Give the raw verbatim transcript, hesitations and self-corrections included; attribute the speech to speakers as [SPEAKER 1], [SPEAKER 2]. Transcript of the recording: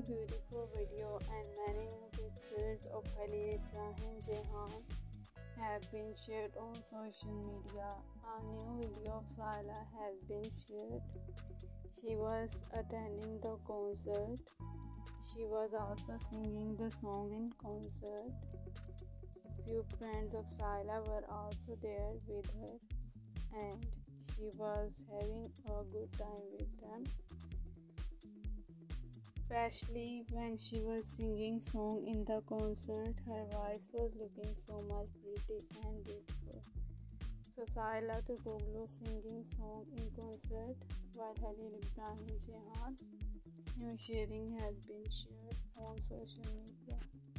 [SPEAKER 1] beautiful video and many new pictures of Halil Ibrahim Ceyhan have been shared on social media. A new video of Sila has been shared. She was attending the concert. She was also singing the song in concert. Few friends of Sila were also there with her, and she was having a good time with them. Especially when she was singing song in the concert, her voice was looking so much pretty and beautiful. So Sila Turkoglu singing song in concert while Halil Ibrahim Ceyhan new sharing has been shared on social media.